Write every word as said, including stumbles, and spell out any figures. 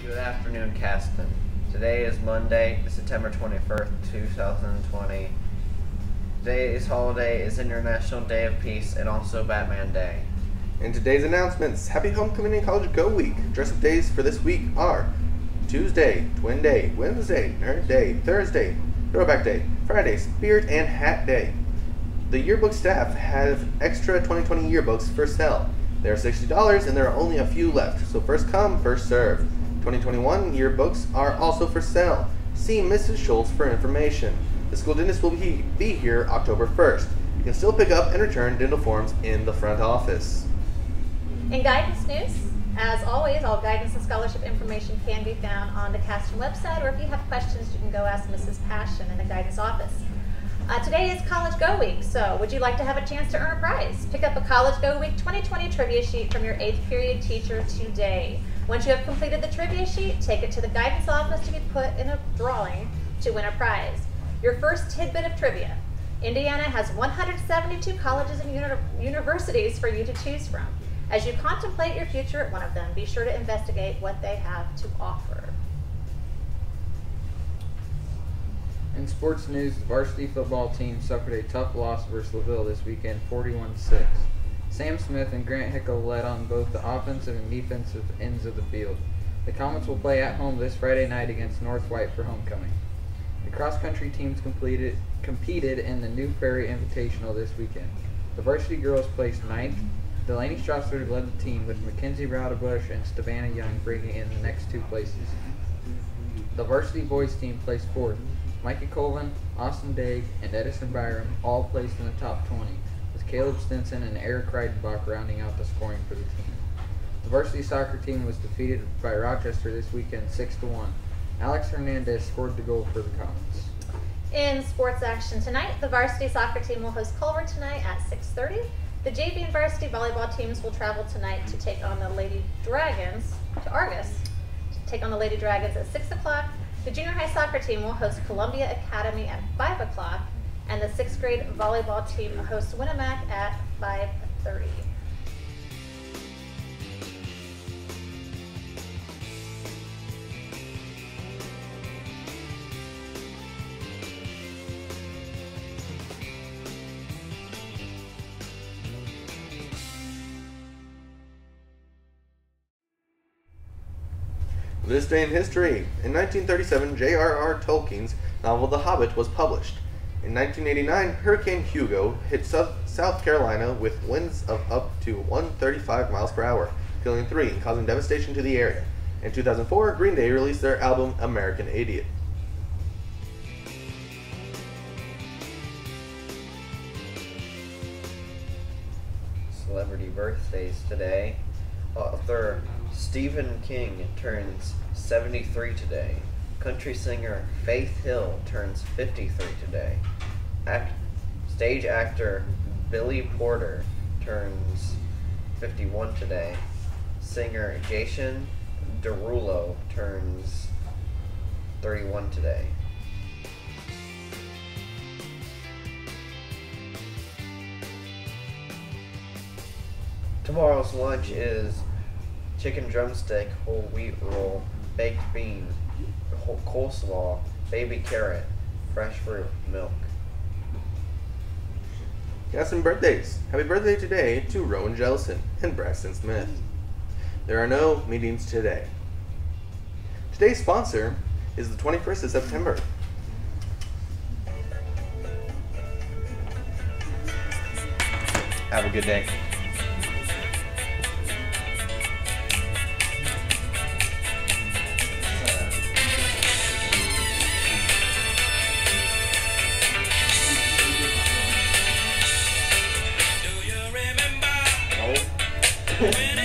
Good afternoon, Caston. Today is Monday, September twenty-first, two thousand twenty. Today's holiday is International Day of Peace and also Batman Day. And today's announcements: Happy Homecoming and College Go Week. Dress-up days for this week are Tuesday, Twin Day, Wednesday, Nerd Day, Thursday, Throwback Day, Friday, Spirit and Hat Day. The yearbook staff have extra twenty twenty yearbooks for sale. They are sixty dollars and there are only a few left, so first come, first serve. twenty twenty-one yearbooks are also for sale. See Missus Schultz for information. The school dentist will be, be here October first. You can still pick up and return dental forms in the front office. In guidance news, as always, all guidance and scholarship information can be found on the Caston website, or if you have questions, you can go ask Missus Passion in the guidance office. Uh, today is College Go Week, so would you like to have a chance to earn a prize? Pick up a College Go Week twenty twenty trivia sheet from your eighth period teacher today. Once you have completed the trivia sheet, take it to the guidance office to be put in a drawing to win a prize. Your first tidbit of trivia: Indiana has one hundred seventy-two colleges and uni universities for you to choose from. As you contemplate your future at one of them, be sure to investigate what they have to offer. In sports news, the varsity football team suffered a tough loss versus LaVille this weekend, forty-one to six. Sam Smith and Grant Hickle led on both the offensive and defensive ends of the field. The Comets will play at home this Friday night against North White for homecoming. The cross-country teams completed, competed in the New Prairie Invitational this weekend. The varsity girls placed ninth. Delaney Strasser led the team with Mackenzie Raudebush and Savannah Young bringing in the next two places. The varsity boys team placed fourth. Micah Colvin, Austin Daigle, and Edison Byram all placed in the top twenty, with Caleb Stinson and Eric Reidenbach rounding out the scoring for the team. The varsity soccer team was defeated by Rochester this weekend six to one. Alex Hernandez scored the goal for the Comets. In sports action tonight, the varsity soccer team will host Culver tonight at six thirty. The J V and varsity volleyball teams will travel tonight to take on the Lady Dragons, to Argus, to take on the Lady Dragons at six o'clock. The junior high soccer team will host Columbia Academy at five o'clock, and the sixth grade volleyball team hosts Winnemac at five thirty. This day in history. In nineteen thirty-seven, J R R Tolkien's novel The Hobbit was published. In nineteen eighty-nine, Hurricane Hugo hit South Carolina with winds of up to one hundred thirty-five miles per hour, killing three and causing devastation to the area. In two thousand four, Green Day released their album American Idiot. Celebrity birthdays today. Author Stephen King turns seventy-three today. Country singer Faith Hill turns fifty-three today. Act stage actor Billy Porter turns fifty-one today. Singer Jason Derulo turns thirty-one today. Tomorrow's lunch is chicken drumstick, whole wheat roll, baked bean, whole coleslaw, baby carrot, fresh fruit, milk. Got some birthdays. Happy birthday today to Rowan Jellison and Braxton Smith. There are no meetings today. Today's sponsor is the twenty-first of September. Have a good day. When